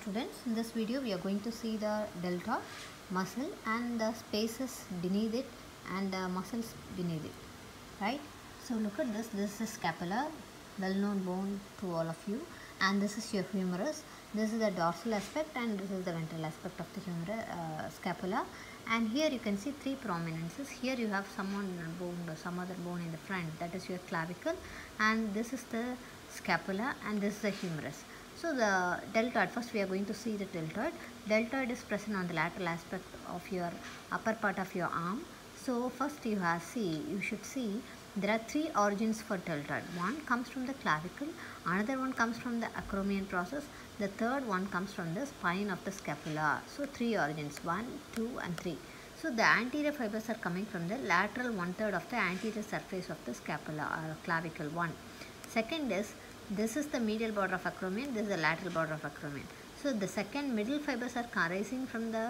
students, in this video we are going to see the deltoid muscle and the spaces beneath it and the muscles beneath it, right? So look at this. This is scapula, well known bone to all of you, and this is your humerus. This is the dorsal aspect and this is the ventral aspect of the scapula. And here you can see three prominences. Here you have some other bone in the front, that is your clavicle, and this is the scapula and this is the humerus. So the deltoid, first we are going to see the deltoid. Deltoid is present on the lateral aspect of your upper part of your arm. So first you should see there are three origins for deltoid. One comes from the clavicle, another one comes from the acromion process, the third one comes from the spine of the scapula. So three origins, 1, 2 and 3. So the anterior fibers are coming from the lateral 1/3 of the anterior surface of the scapula or clavicle 1. Second is, this is the medial border of acromion, this is the lateral border of acromion. So the second middle fibers are arising from the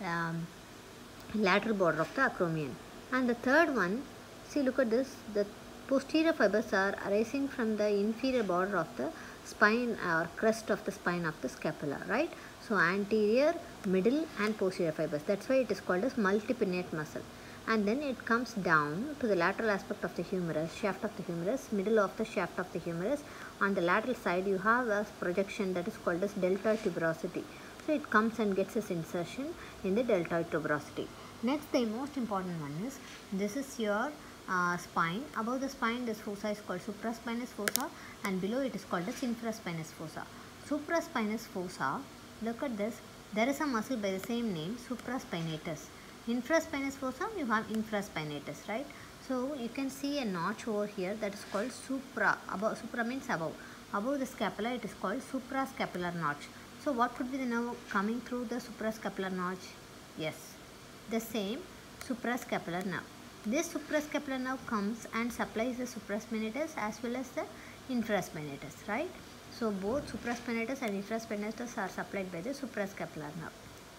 lateral border of the acromion. And the third one, see, look at this, the posterior fibers are arising from the inferior border of the spine or crest of the spine of the scapula, right? So anterior, middle and posterior fibers. That's why it is called as multipinnate muscle. And then it comes down to the lateral aspect of the humerus, shaft of the humerus, middle of the shaft of the humerus. On the lateral side you have a projection that is called as deltoid tuberosity. So it comes and gets its insertion in the deltoid tuberosity. Next, the most important one is, this is your spine. Above the spine, this fossa is called supraspinous fossa, and below it is called as infraspinous fossa. Supraspinous fossa, look at this, there is a muscle by the same name, supraspinatus. Infraspinous fossa, you have infraspinatus, right? So you can see a notch over here that is called supra. Supra means above. Above the scapula, it is called suprascapular notch. So what could be the nerve coming through the suprascapular notch? Yes, the same suprascapular nerve. This suprascapular nerve comes and supplies the supraspinatus as well as the infraspinatus, right? So both supraspinatus and infraspinatus are supplied by the suprascapular nerve.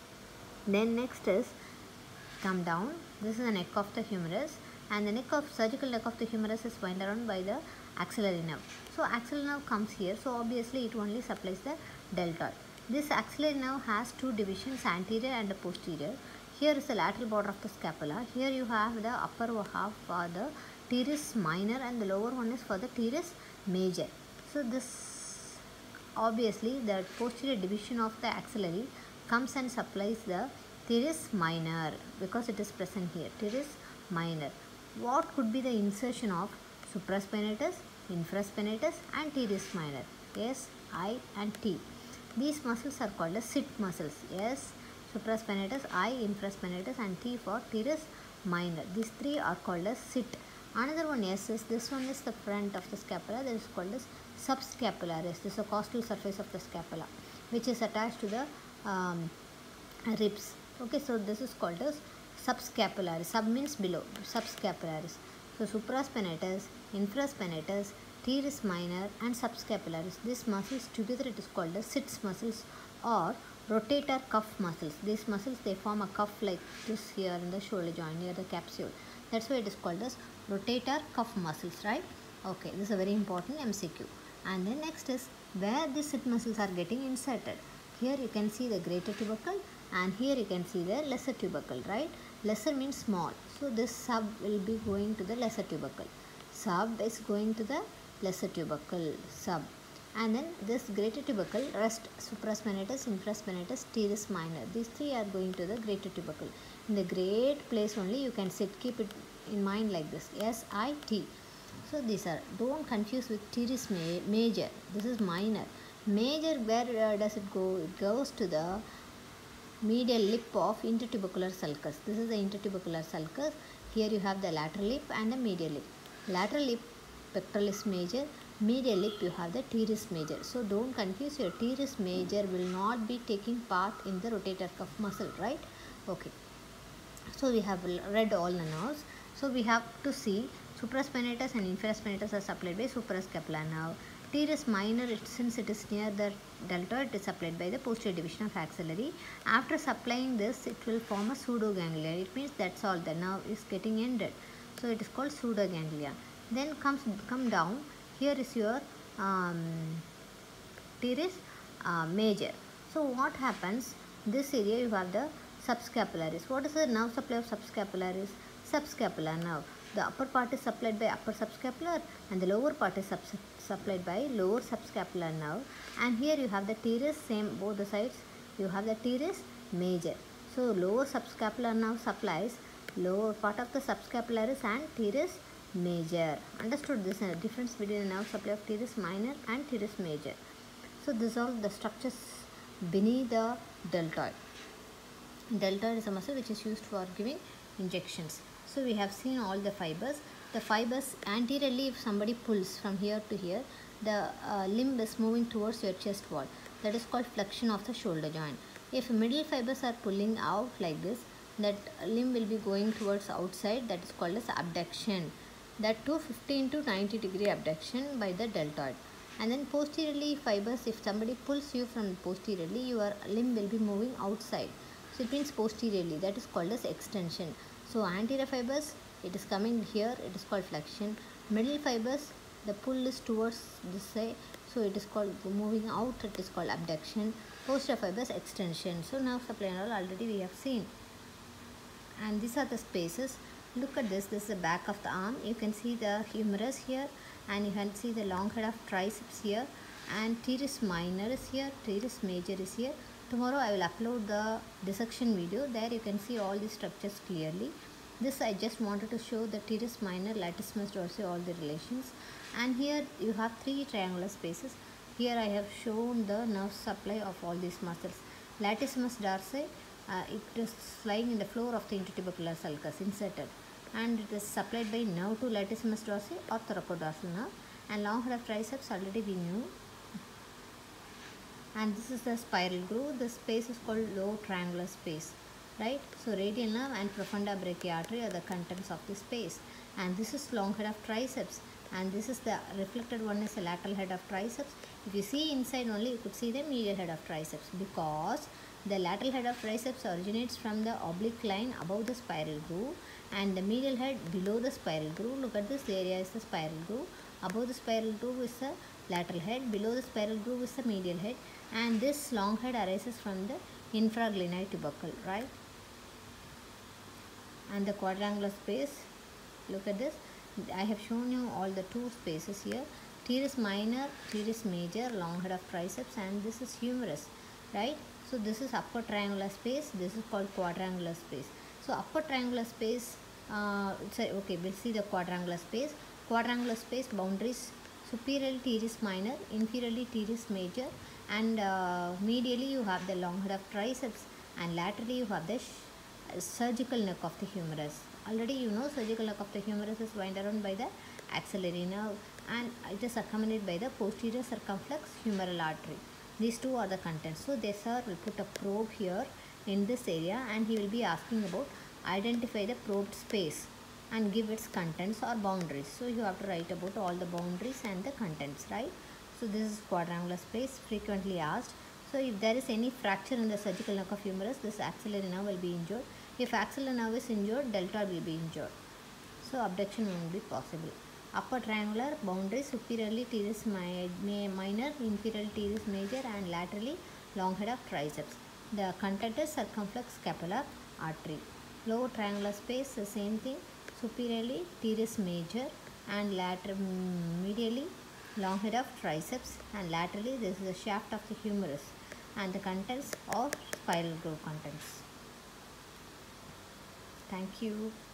Then next is, come down, this is the neck of the humerus, and the surgical neck of the humerus is wound around by the axillary nerve. So axillary nerve comes here, so obviously it only supplies the deltoid. This axillary nerve has two divisions, anterior and posterior. Here is the lateral border of the scapula. Here you have the upper half for the teres minor and the lower one is for the teres major. So this, obviously the posterior division of the axillary comes and supplies the teres minor because it is present here, teres minor. What could be the insertion of supraspinatus, infraspinatus and teres minor? S, I and T. These muscles are called as sit muscles. S, supraspinatus, I, infraspinatus and T for teres minor. These three are called as sit. Another one, S, is this one is the front of the scapula, that is called as subscapularis. This is the costal surface of the scapula which is attached to the ribs. Okay, so this is called as subscapularis. Sub means below, subscapularis. So supraspinatus, infraspinatus, teres minor and subscapularis. These muscles together it is called as sits muscles or rotator cuff muscles. These muscles, they form a cuff like this here in the shoulder joint near the capsule. That's why it is called as rotator cuff muscles, right? Okay, this is a very important MCQ. And then next is where these sit muscles are getting inserted. Here you can see the greater tubercle and here you can see the lesser tubercle, right? Lesser means small. So this sub will be going to the lesser tubercle. Sub is going to the lesser tubercle, sub. And then this greater tubercle, rest supraspinatus, infraspinatus, teres minor. These three are going to the greater tubercle. In the great place only you can sit, keep it in mind like this, S-I-T. So these are, don't confuse with teres major. This is minor. Major, where does it go? It goes to the medial lip of intertubercular sulcus. This is the intertubercular sulcus. Here you have the lateral lip and the medial lip. Lateral lip, pectoralis major. Medial lip, you have the teres major. So don't confuse, your teres major will not be taking part in the rotator cuff muscle, right? Okay. So we have read all the nerves. So we have to see supraspinatus and infraspinatus are supplied by suprascapular nerve. Teres minor, since it is near the deltoid, it is supplied by the posterior division of axillary. After supplying this, it will form a pseudoganglia. It means that's all, the nerve is getting ended. So it is called pseudoganglia. Then come down. Here is your teres major. So what happens? This area you have the subscapularis. What is the nerve supply of subscapularis? Subscapular nerve. The upper part is supplied by upper subscapular and the lower part is supplied by lower subscapular nerve. And here you have the teres, same both the sides. You have the teres major. So lower subscapular nerve supplies lower part of the subscapularis and teres major. Understood this difference between the nerve supply of teres minor and teres major. So these are the structures beneath the deltoid. Deltoid is a muscle which is used for giving injections. So we have seen all the fibers. The fibers anteriorly, if somebody pulls from here to here, the limb is moving towards your chest wall. That is called flexion of the shoulder joint. If middle fibers are pulling out like this, that limb will be going towards outside. That is called as abduction. That too 15 to 90 degree abduction by the deltoid. And then posteriorly fibers, if somebody pulls you from posteriorly, your limb will be moving outside. So it means posteriorly, that is called as extension. So anterior fibers, it is coming here, it is called flexion. Middle fibers, the pull is towards this side, so it is called moving out, it is called abduction. Posterior fibers, extension. So nerve supply and all already we have seen. And these are the spaces. Look at this is the back of the arm. You can see the humerus here and you can see the long head of triceps here, and teres minor is here, teres major is here. Tomorrow I will upload the dissection video. There you can see all the structures clearly. This I just wanted to show the teres minor, latissimus dorsi, all the relations. And here you have three triangular spaces. Here I have shown the nerve supply of all these muscles. Latissimus dorsi, it is lying in the floor of the intertubercular sulcus, inserted, and it is supplied by nerve to latissimus dorsi or thoracodorsal nerve. And long head of triceps already we knew. And this is the spiral groove. The space is called low triangular space, right? So radial nerve and profunda brachii artery are the contents of this space. And this is long head of triceps, and this is the reflected one is the lateral head of triceps. If you see inside only, you could see the medial head of triceps, because the lateral head of triceps originates from the oblique line above the spiral groove and the medial head below the spiral groove. Look at this area is the spiral groove. Above the spiral groove is the lateral head, below the spiral groove is the medial head, and this long head arises from the infraglenoid tubercle, right? And the quadrangular space, look at this. I have shown you all the two spaces here. Teres minor, teres major, long head of triceps, and this is humerus, right? So this is upper triangular space, this is called quadrangular space. So upper triangular space, okay, we'll see the quadrangular space. Quadrangular space boundaries: superiorly teres minor, inferiorly teres major, and medially you have the long head of triceps, and laterally you have the surgical neck of the humerus. Already you know surgical neck of the humerus is wound around by the axillary nerve, and it is accompanied by the posterior circumflex humeral artery. These two are the contents. So the sir will put a probe here in this area, and he will be asking about identify the probed space and give its contents or boundaries. So you have to write about all the boundaries and the contents, right? So this is quadrangular space, frequently asked. So if there is any fracture in the surgical neck of humerus, this axillary nerve will be injured. If axillary nerve is injured, deltoid will be injured. So abduction won't be possible. Upper triangular boundary: superiorly teres minor, inferiorly teres major, and laterally long head of triceps. The content is circumflex scapular artery. Lower triangular space, the same thing: superiorly teres major, and medially long head of triceps, and laterally this is the shaft of the humerus, and the contents of spiral groove contents. Thank you.